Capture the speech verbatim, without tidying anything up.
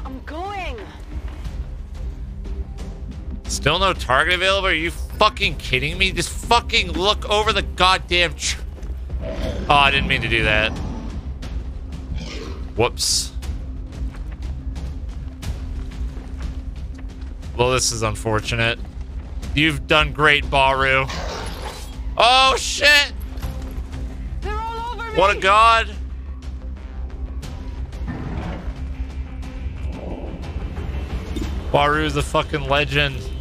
I'm going. Still no target available? Are you fucking kidding me? Just fucking look over the goddamn tr- Oh, I didn't mean to do that. Whoops. Well, this is unfortunate. You've done great, Bahroo. Oh, shit! They're all over me. What a god. Bahroo's a fucking legend.